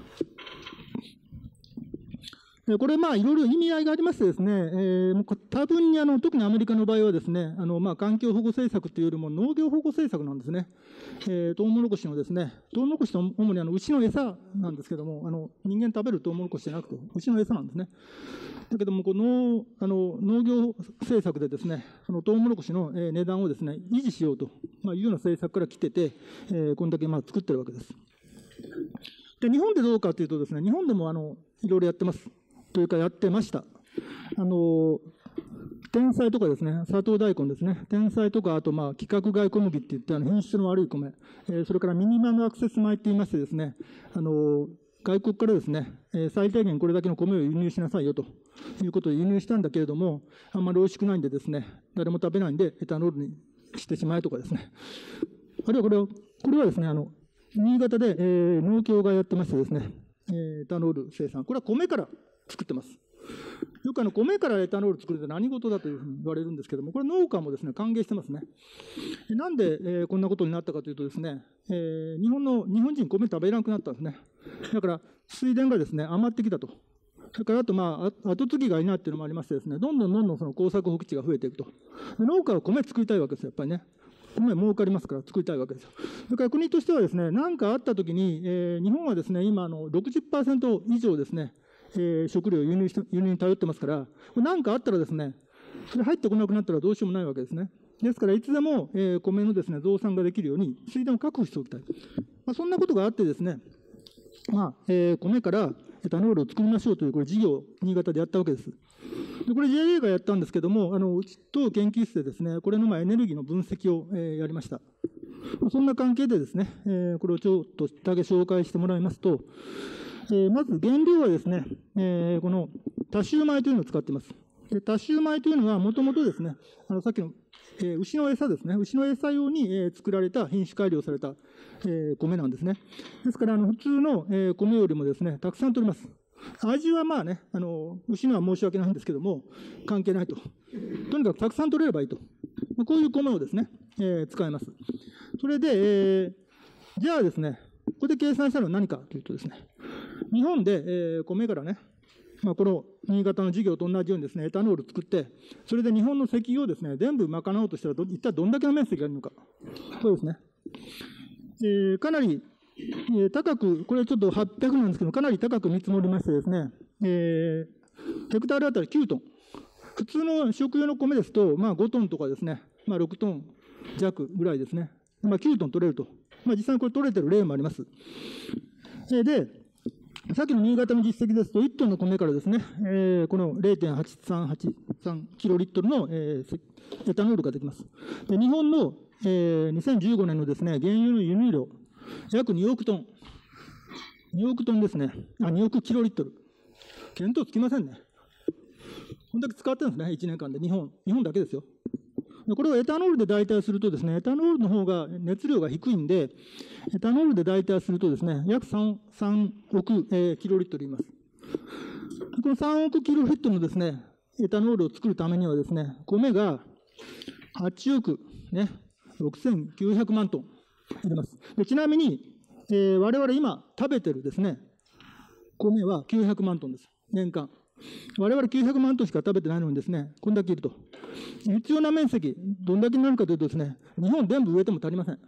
これ、まあ、いろいろ意味合いがありましてですね、えー、多分にあの、特にアメリカの場合はですね、あの、まあ、環境保護政策というよりも農業保護政策なんですね。えー、トウモロコシのですね、トウモロコシと主にあの牛の餌なんですけども、あの、人間食べるトウモロコシじゃなくて、牛の餌なんですね。だけども、このあの農業政策でですね、そのトウモロコシの値段をですね、維持しようというような政策から来てて、えー、こんだけまあ作ってるわけです。で、日本でどうかというとですね、日本でもあのいろいろやってます。というかやってました。あの天才とかですね、砂糖大根ですね、天才とか、あとまあ規格外小麦っていってあの品質の悪い米、えー、それからミニマムアクセス米って言いましてですね、あの外国からですね、えー、最低限これだけの米を輸入しなさいよということで輸入したんだけれども、あんまり美味しくないんでですね、誰も食べないんでエタノールにしてしまえとかですね、あるいはこれは、これはですね、あの新潟で、えー、農協がやってましてですね、えー、エタノール生産、これは米から作ってます。よくあの米からエタノール作るって何事だというふうに言われるんですけども、これ農家もですね、歓迎してますね。なんで、えー、こんなことになったかというとですね、えー、日本の、日本人米食べれなくなったんですね。だから、水田がですね、余ってきたと。それからあと、まあ、後継ぎがいないっていうのもありましてですね、どんどんどんどんその耕作放棄地が増えていくと。農家は米作りたいわけですよ、やっぱりね。米儲かりますから作りたいわけですよ。それから国としてはですね、何かあったときに、えー、日本はですね、今あの ろくじゅっパーセント 以上ですね、えー、食料を輸入し輸入に頼ってますから、何かあったらですね、それ入ってこなくなったらどうしようもないわけですね。ですから、いつでも、えー、米のですね、増産ができるように、水田を確保しておきたい。まあ、そんなことがあってですね、まあえー、米からエタノールを作りましょうというこれ事業を新潟でやったわけです。でこれ ジェーエー がやったんですけども、あのうち当研究室でですね、これのまあエネルギーの分析を、えー、やりました。そんな関係でですね、えー、これをちょっとだけ紹介してもらいますと、えー、まず原料はですね、えー、この多臭米というのを使っています。で多臭米というのはもともとですね、あのさっきの、えー、牛の餌ですね、牛の餌用に、えー、作られた品種改良された、えー、米なんですね。ですからあの普通の、えー、米よりもですね、たくさん取れます。味はまあね、あの牛のは申し訳ないんですけども、関係ないと。とにかくたくさん取れればいいと。まあ、こういう米をですね、えー、使います。それで、えー、じゃあですね、ここで計算したのは何かというとですね、日本で、えー、米からね、まあ、この新潟の事業と同じようにですね、エタノール作って、それで日本の石油をですね、全部賄おうとしたら、一体どんだけの面積があるのか。そうですね。えー、かなり、えー、高く、これちょっとはっぴゃくなんですけど、かなり高く見積もりましてですね、えー、ヘクタールあたりきゅうトン。普通の食用の米ですと、まあごトンとかですね、まあろくトン弱ぐらいですね。まあきゅうトン取れると。まあ実際にこれ取れてる例もあります。えー、で、さっきの新潟の実績ですと、いちトンの米からですね、えー、この れいてんはちさんはちさんキロリットルの、えー、エタノールができます。で日本の、えー、にせんじゅうごねんのですね、原油の輸入量、約におくトン。におくトンですね。あ、におくキロリットル。見当つきませんね。こんだけ使ってるんですね、いちねんかんで。日本。日本だけですよ。これをエタノールで代替するとですね、エタノールの方が熱量が低いんで、エタノールで代替するとですね、約 3, 3億、えー、キロリットルいます。このさんおくキロリットルのですね、エタノールを作るためにはですね、米がはちおく、ね、ろくせんきゅうひゃくまんトン入れます。でちなみに、えー、我々今食べてるですね、米はきゅうひゃくまんトンです。年間。我々きゅうひゃくまんトンしか食べてないのにですね、こんだけいると。必要な面積、どんだけになるかというとですね、日本全部植えても足りません。こ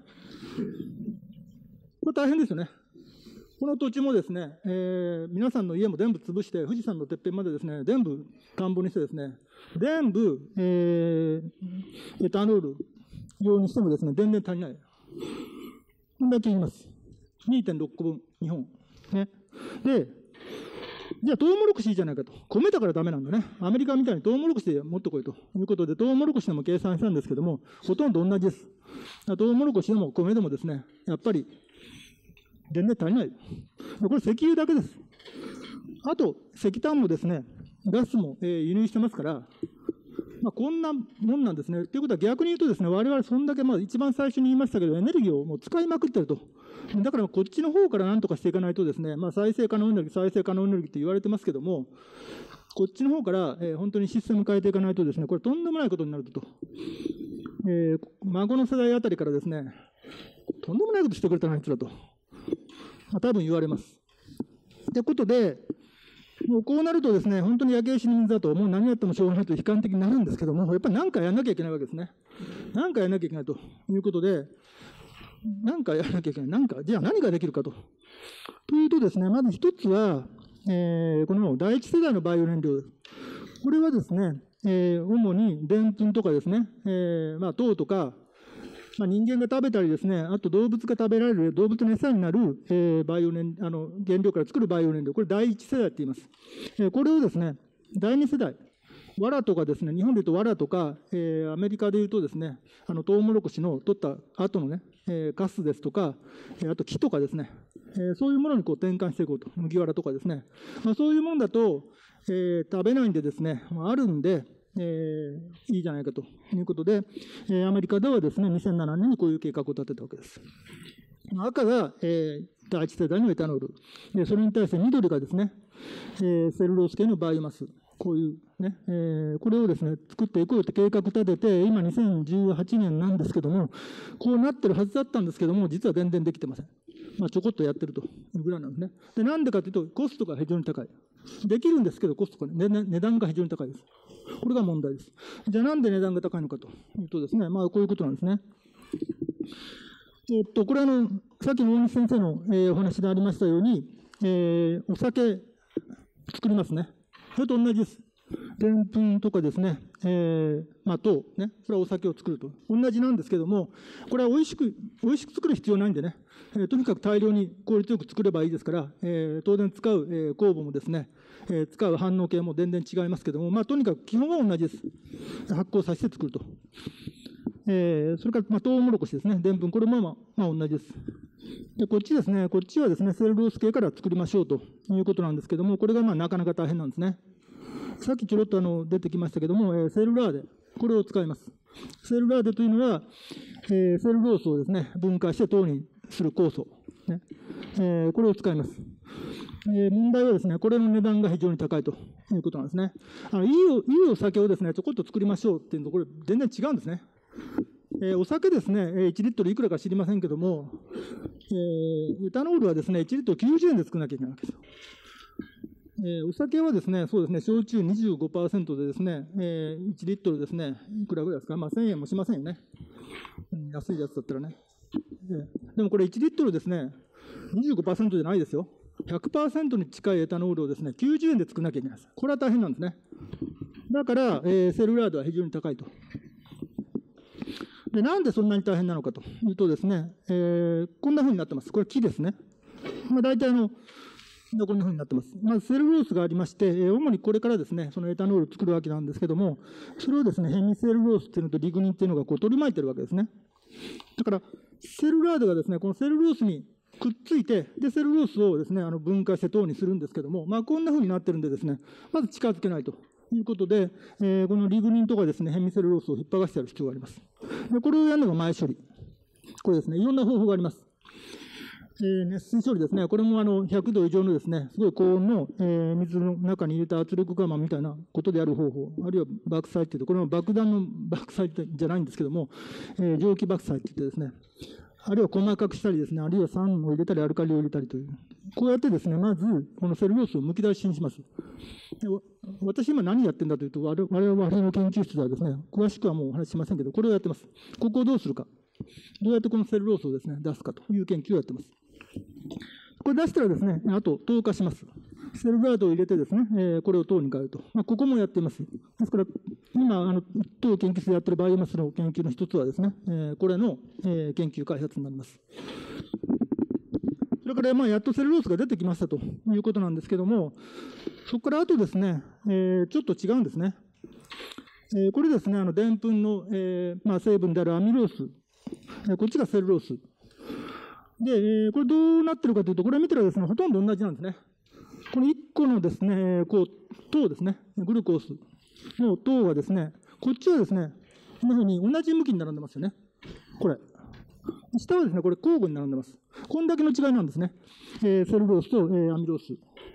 れ大変ですよね。この土地もですね、えー、皆さんの家も全部潰して、富士山のてっぺんまでですね、全部田んぼにしてですね、全部、えー、エタノール用にしてもですね、全然足りない。こんだけ言います。にてんろっこぶん、日本。ね。で、じゃあトウモロコシいいじゃないかと。米だからダメなんだね。アメリカみたいにトウモロコシで持ってこいということで、トウモロコシでも計算したんですけども、ほとんど同じです。トウモロコシでも米でもですね、やっぱり全然足りない。これ石油だけです。あと、石炭もですね、ガスも、えー、輸入してますから、まあ、こんなもんなんですね。ということは逆に言うとですね、我々そんだけ、まあ一番最初に言いましたけど、エネルギーをもう使いまくってると。だからこっちの方から何とかしていかないとですね、まあ再生可能エネルギー、再生可能エネルギーって言われてますけども、 こっちの方から、えー、本当にシステム変えていかないとですね、これとんでもないことになると。えー、孫の世代あたりからですね、とんでもないことしてくれたな、あいつらと。まあ、多分言われます。ということで、もうこうなるとですね、本当に焼け石に水だと、もう何やってもしょうがないと悲観的になるんですけども、やっぱり何かやんなきゃいけないわけですね。何かやんなきゃいけないということで、何かやらなきゃいけない。何か、じゃあ何ができるかと。というとですね、まず一つは、えー、この第一世代のバイオ燃料。これはですね、えー、主にでんぷんとかですね、えー、まあ糖とか、まあ、人間が食べたりですね、あと動物が食べられる動物の餌になる、えー、バイオ燃あの原料から作るバイオ燃料、これ第一世代って言います。えー、これをですね、第二世代、藁とかですね、日本でいうと藁とか、えー、アメリカでいうとですね、あのトウモロコシの取った後のね、えー、ガスですとか、えー、あと木とかですね、えー、そういうものにこう転換していこうと、麦わらとかですね、まあ、そういうものだと、えー、食べないんでですね、あるんで、えー、いいじゃないかということで、えー、アメリカではですね、にせんななねんにこういう計画を立てたわけです。赤が、えー、第一世代のエタノール、でそれに対して緑がですね、えー、セルロース系のバイオマス、こういうね、えー、これをですね、作っていこうと計画立てて、今にせんじゅうはちねんなんですけども、こうなってるはずだったんですけども、実は全然できてません。まあ、ちょこっとやってるというぐらいなんですね。で、なんでかというと、コストが非常に高い。できるんですけど、コストが、ね、値段が非常に高いです。これが問題です。じゃあ、なんで値段が高いのかというとですね、まあ、こういうことなんですね。えっと、これあの、さっきの大西先生の、えー、お話でありましたように、えー、お酒作りますね。それと同じです。でんぷんとかですね、えー、まあ、糖、ね、それはお酒を作ると。同じなんですけども、これは美味しく、美味しく作る必要ないんでね、えー、とにかく大量に効率よく作ればいいですから、えー、当然使う、えー、酵母もですね、えー、使う反応系も全然違いますけども、まあ、とにかく基本は同じです。発酵させて作ると。えー、それから、まあ、トウモロコシですね、でんぷん、これも、まあ、まあ、同じです。で、こっちですね、こっちはですね、セルロース系から作りましょうということなんですけども、これがまあなかなか大変なんですね。さっきちょろっとあの出てきましたけども、えー、セルラーデ、これを使います。セルラーデというのは、えー、セルロースをですね、分解して糖にする酵素、ねえー、これを使います。えー、問題はですね、これの値段が非常に高いということなんですね。あのいいお、いいお酒をですね、ちょこっと作りましょうっていうのと、これ全然違うんですね。えー、お酒ですね、いちリットルいくらか知りませんけども、えー、エタノールはですね、いちリットルきゅうじゅうえんで作らなきゃいけないわけですよ。えー、お酒はですね、そうですね、焼酎 にじゅうごパーセント でですね、えー、いちリットルですね、いくらぐらいですか、まあ、せんえんもしませんよね。うん、安いやつだったらね。えー、でもこれいちリットルですね、にじゅうごパーセント じゃないですよ。ひゃくパーセント に近いエタノールをですね、きゅうじゅうえんで作らなきゃいけないです。これは大変なんですね。だから、えー、セルラードは非常に高いと。で、なんでそんなに大変なのかというとですね、えー、こんな風になってます。これ木ですね。まあ、大体あの、こんな風になってます。まずセルロースがありまして、主にこれからですね、そのエタノールを作るわけなんですけども、それをですね、ヘミセルロースっていうのとリグニンっていうのがこう取り巻いてるわけですね。だから、セルラードがですね、このセルロースにくっついて、で、セルロースをですね、あの分解して糖にするんですけども、まあ、こんな風になってるんでですね、まず近づけないということで、えー、このリグニンとかですね、ヘミセルロースを引っ張がしてやる必要があります。で、これをやるのが前処理。これですね、いろんな方法があります。えー、熱水処理ですね、これもあのひゃくど以上のですね、すごい高温の、えー、水の中に入れた圧力釜みたいなことである方法、あるいは爆砕っていうと、これは爆弾の爆砕じゃないんですけども、えー、蒸気爆砕って言ってですね、あるいは細かくしたりですね、あるいは酸を入れたり、アルカリを入れたりという、こうやってですね、まず、このセルロースをむき出しにします。私、今何やってるんだというと、我々の研究室ではですね、詳しくはもうお話ししませんけど、これをやってます。ここをどうするか、どうやってこのセルロースをですね、出すかという研究をやってます。これ出したらですね、あと糖化します。セルラードを入れてですね、えー、これを糖に変えると。まあ、ここもやっています。ですから、今、あの当研究室でやっているバイオマスの研究の一つはですね、えー、これの、えー、研究開発になります。それから、まあ、やっとセルロースが出てきましたということなんですけども、そこからあとですね、えー、ちょっと違うんですね。えー、これですね、あのでんぷんの、えーまあ、成分であるアミロース、えー、こっちがセルロース。で、えー、これどうなってるかというと、これ見たらですね、ほとんど同じなんですね。このいっこのですね、こう、糖ですね、グルコースの糖はですね、こっちはですね、こんなふうに同じ向きに並んでますよね。これ。下はですね、これ交互に並んでます。こんだけの違いなんですね。えー、セルロースと、えー、アミロース。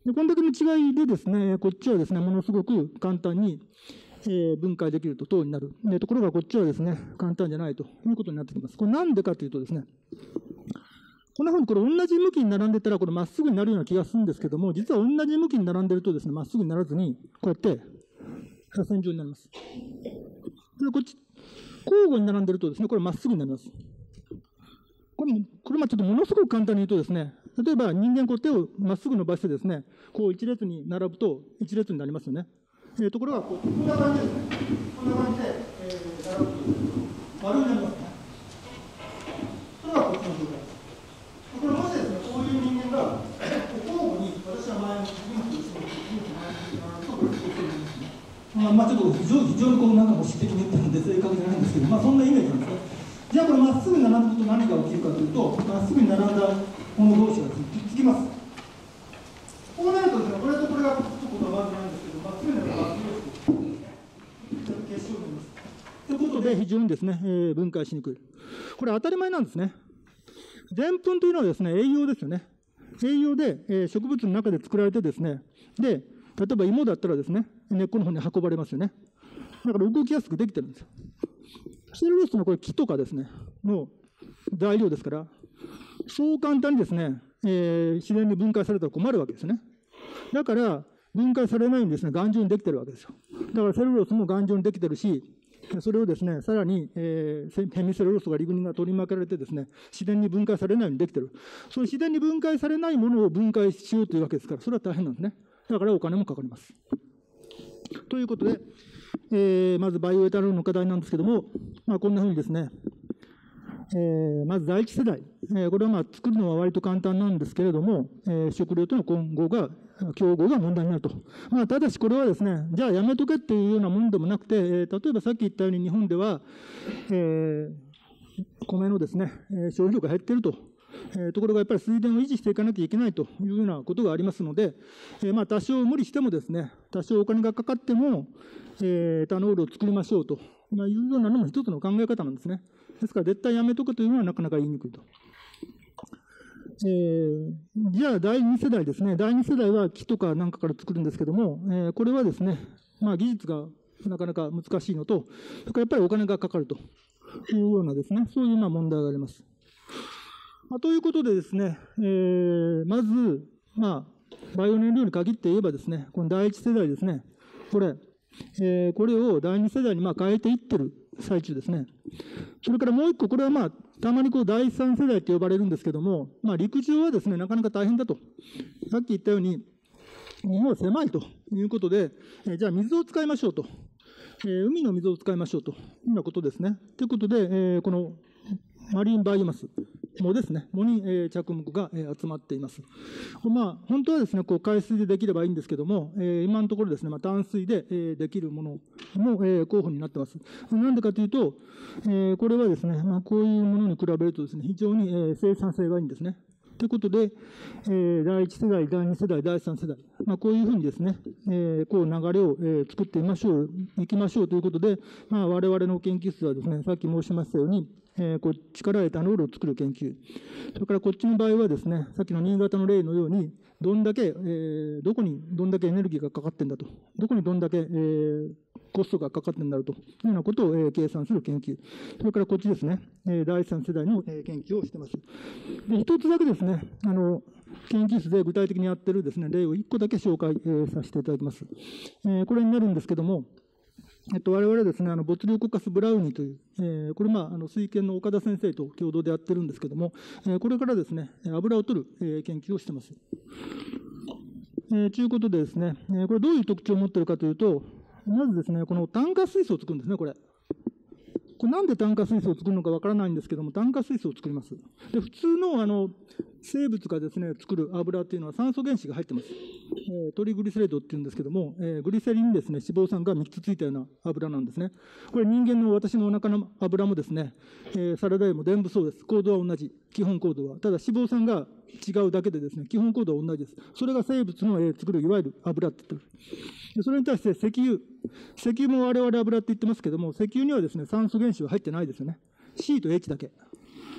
でこんだけの違いでですね、こっちはですね、ものすごく簡単に、えー、分解できると、等になる。でところがこっちはですね、簡単じゃないということになってきます。これなんでかというとですね、こんなふうにこれ同じ向きに並んでたら、これまっすぐになるような気がするんですけども、実は同じ向きに並んでるとですね、まっすぐにならずに、こうやって螺旋状になります。でこっち、交互に並んでるとですね、これまっすぐになります。これ、これまあちょっとものすごく簡単に言うとですね、例えば人間こう手をまっすぐ伸ばしてですね、こう一列に並ぶと一列になりますよね。えー、ところがこう、こんな感じですね。こんな感じで、えー、並ぶと丸になりますね。それがこっちの状態。これもしですね、こういう人間が交互に私は前の次の人ですね、次の人前の人とこれこうするんですね。まあ、まあちょっと非常に非常にこうなんか模式的に言ってるんで正確じゃないんですけど、まあそんなイメージなんですね。じゃあこれまっすぐに並ぶと何が起きるかというと、まっすぐに並んだもの同士がですね、くっつきます。こうなるとですね、これとこれがくっつくことはまずないんですけど、まっすぐになるとまっすぐに結晶になります。ということで、非常にですね、えー、分解しにくい。これ当たり前なんですね。でんぷんというのはですね、栄養ですよね。栄養で、えー、植物の中で作られてですね、で、例えば芋だったらですね、根っこの方に運ばれますよね。だから動きやすくできてるんですよ。セルロースのこれ木とかですね、の材料ですから、そう簡単にですね、えー、自然に分解されたら困るわけですね。だから、分解されないようにですね、頑丈にできてるわけですよ。だからセルロースも頑丈にできてるし、それをですね、さらに、えー、ヘミセルロースとかリグニンが取り巻かれてですね、自然に分解されないようにできてる。そういう自然に分解されないものを分解しようというわけですから、それは大変なんですね。だからお金もかかります。ということで、えー、まずバイオエタノールの課題なんですけども、まあ、こんなふうにですね、えー、まず第一世代、えー、これはまあ作るのは割と簡単なんですけれども、えー、食料との混合が、競合が問題になると。まあ、ただしこれはですね、じゃあやめとけっていうようなものでもなくて、えー、例えばさっき言ったように日本では、えー、米のですね、消費量が減っていると。えー、ところがやっぱり水田を維持していかなきゃいけないというようなことがありますので、えー、まあ多少無理してもですね、多少お金がかかっても、えー、エタノールを作りましょうというようなのも一つの考え方なんですね。ですから絶対やめとくというのはなかなか言いにくいと。えー、じゃあだいに世代ですね。だいに世代は木とかなんかから作るんですけども、えー、これはですね、まあ技術がなかなか難しいのと、それからやっぱりお金がかかるというようなですね、そういうまあ問題があります。まあ、ということでですね、えー、まず、まあ、バイオ燃料に限って言えばですね、このだいいち世代ですね、これ、えー、これをだいに世代にまあ変えていってる最中ですね。それからもう一個、これはまあ、たまにこうだいさん世代と呼ばれるんですけども、まあ、陸上はですね、なかなか大変だと。さっき言ったように、日本は狭いということで、えー、じゃあ水を使いましょうと。えー、海の水を使いましょうというようなことですね。ということで、えー、このマリンバイオマスもですね、もに、えー、着目が、えー、集まっています。まあ、本当はですね、こう海水でできればいいんですけども、えー、今のところですね、まあ、淡水で、えー、できるものも、えー、候補になっています。なんでかというと、えー、これはですね、まあ、こういうものに比べるとですね、非常に、えー、生産性がいいんですね。ということで、えー、だいいち世代、だいに世代、だいさん世代、まあ、こういうふうにですね、えー、こう流れを、えー、作ってみましょう、いきましょうということで、まあ、我々の研究室はですね、さっき申しましたように、えー、こっちからエタノールを作る研究、それからこっちの場合はですね、さっきの新潟の例のように、どんだけ、えー、どこにどんだけエネルギーがかかってんだと、どこにどんだけ、えー、コストがかかってんだろうというようなことを、えー、計算する研究、それからこっちですね、えー、だいさん世代の、えー、研究をしています。で、一つだけですね、あの、研究室で具体的にやっているですね、例をいっこだけ紹介、えー、させていただきます。えー、これになるんですけども、えっと、我々ですね、あの、ボツリオコカスブラウニという、えー、これ、まあ、あの、水研の岡田先生と共同でやってるんですけども、えー、これからですね、油を取る、えー、研究をしています。えー、ということでですね、えー、これどういう特徴を持っているかというと、まずですね、この炭化水素を作るんですね、これ。これなんで炭化水素を作るのかわからないんですけども、炭化水素を作ります。で、普通の、あの、生物がですね、作る油っていうのは酸素原子が入ってます。えー、トリグリセリドっていうんですけども、えー、グリセリンにですね、脂肪酸がみっつついたような油なんですね。これ人間の私のお腹の油もですね、えー、サラダ油も全部そうです。構造は同じ。基本構造は。ただ脂肪酸が違うだけでですね、基本構造は同じです。それが生物の、えー、作るいわゆる油って言ってる。でそれに対して石油。石油も我々油って言ってますけども、石油にはですね、酸素原子は入ってないですよね。C と H だけ。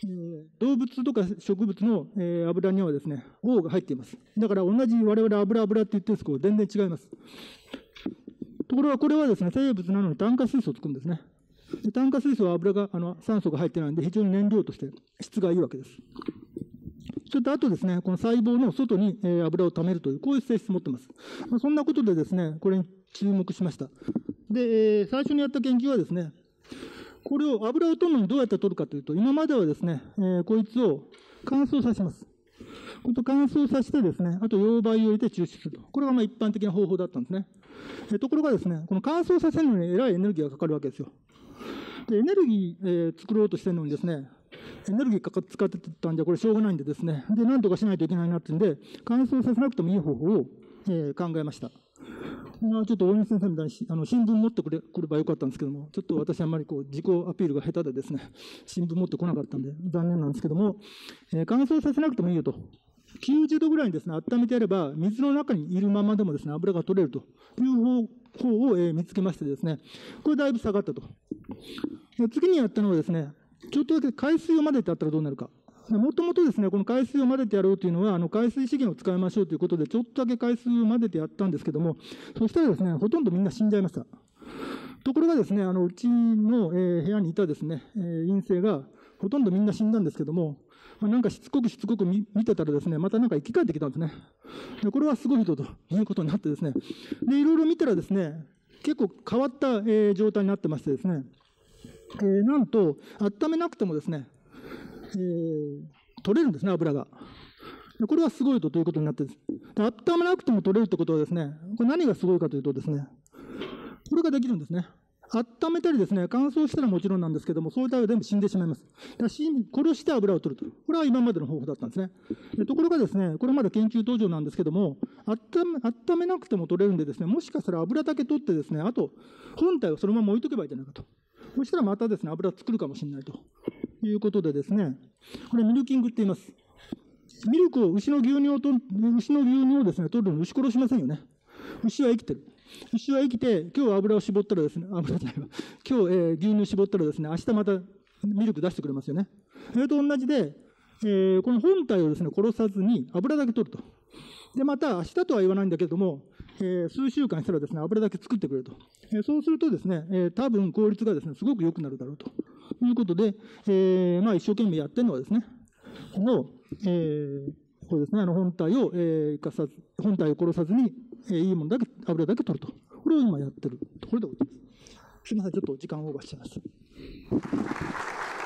えー、動物とか植物の、えー、油にはですね、O が入っています。だから同じ我々油油って言ってるんですけど、全然違います。ところがこれはですね、生物なのに炭化水素を作るんですね。で炭化水素は油があの酸素が入ってないので、非常に燃料として質がいいわけです。それとあとですね、この細胞の外に、えー、油を貯めるという、こういう性質を持っています。まあ、そんなことでですね、これに注目しました。で、えー、最初にやった研究はですね、これを油を取るのにどうやって取るかというと、今まではですね、えー、こいつを乾燥させます。これと乾燥させてですね、あと溶媒を入れて抽出すると。これがまあ一般的な方法だったんですね。えー、ところがですね、この乾燥させるのにえらいエネルギーがかかるわけですよ。でエネルギー、えー、作ろうとしてるのにですね、エネルギーかか使ってたんじゃこれしょうがないんでですね、で、なんとかしないといけないなっていうんで、乾燥させなくてもいい方法を、えー、考えました。まあ、ちょっと大西先生みたいにあの新聞持ってくれくればよかったんですけども、ちょっと私あんまりこう自己アピールが下手でですね、新聞持ってこなかったんで残念なんですけども、えー、乾燥させなくてもいいよと。きゅうじゅうどぐらいにですね、温めてやれば、水の中にいるままでもですね、油が取れるという方法を、えー、見つけましてですね、これだいぶ下がったと。次にやったのはですね、ちょっとだけ海水を混ぜてやったらどうなるか。もともとですね、この海水を混ぜてやろうというのは、あの海水資源を使いましょうということで、ちょっとだけ海水を混ぜてやったんですけども、そしたらですね、ほとんどみんな死んじゃいました。ところがですね、あのうちの、えー、部屋にいたですね、えー、陰性が、ほとんどみんな死んだんですけども、まあ、なんかしつこくしつこく 見, 見てたらですね、またなんか生き返ってきたんですね。でこれはすごいことということになってですね、でいろいろ見たらですね、結構変わった、えー、状態になってましてですね、えー、なんと、温めなくてもですね、えー、取れるんですね、油が。これはすごいとということになってです。温めなくても取れるってことはですね、これ何がすごいかというとですね、これができるんですね。温めたりですね、乾燥したらもちろんなんですけども、そういったら全部死んでしまいます。だから殺して油を取ると。これは今までの方法だったんですね。でところがですね、これまだ研究途上なんですけども、温め、温めなくても取れるんでですね、もしかしたら油だけ取ってですね、あと本体をそのまま置いとけばいいんじゃないかと。そしたらまたですね、油を作るかもしれないということでですね、これミルキングって言います。ミルクを、牛の牛乳をと、牛の牛乳をですね、取るのに牛殺しませんよね。牛は生きてる。牛は生きて、今日油を絞ったらですね、油じゃないわ。今日、えー、牛乳絞ったらですね、明日またミルク出してくれますよね。それと同じで、えー、この本体をですね、殺さずに油だけ取ると。で、また明日とは言わないんだけれども、えー、数週間したらですね、油だけ作ってくれると。えー、そうするとですね、えー、多分効率がですね、すごく良くなるだろうということで、えー、まあ一生懸命やってるのはですね、この、えー、これですね、あの本体を、えー、生かさず、本体を殺さずに、えー、いいものだけ、油だけ取ると。これを今やってるところでございます。すみません、ちょっと時間をオーバーしちゃいました。